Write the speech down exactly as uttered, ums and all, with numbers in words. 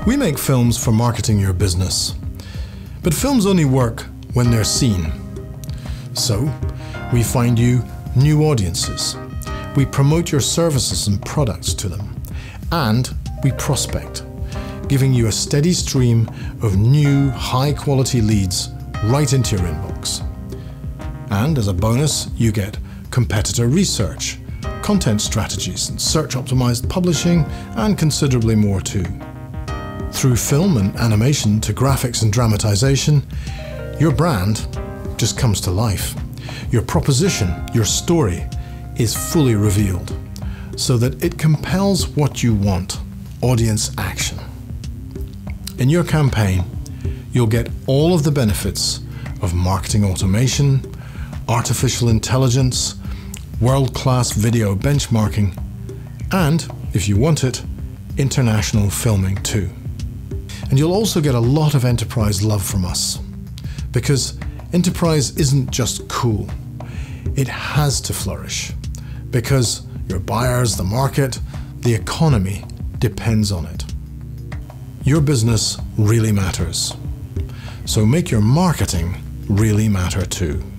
We make films for marketing your business, but films only work when they're seen. So, we find you new audiences, we promote your services and products to them, and we prospect, giving you a steady stream of new, high-quality leads right into your inbox. And as a bonus, you get competitor research, content strategies and search-optimized publishing, and considerably more too. Through film and animation to graphics and dramatization, your brand just comes to life. Your proposition, your story, is fully revealed, so that it compels what you want, audience action. In your campaign, you'll get all of the benefits of marketing automation, artificial intelligence, world-class video benchmarking, and, if you want it, international filming too. And you'll also get a lot of enterprise love from us, because enterprise isn't just cool. It has to flourish, because your buyers, the market, the economy depends on it. Your business really matters, so make your marketing really matter too.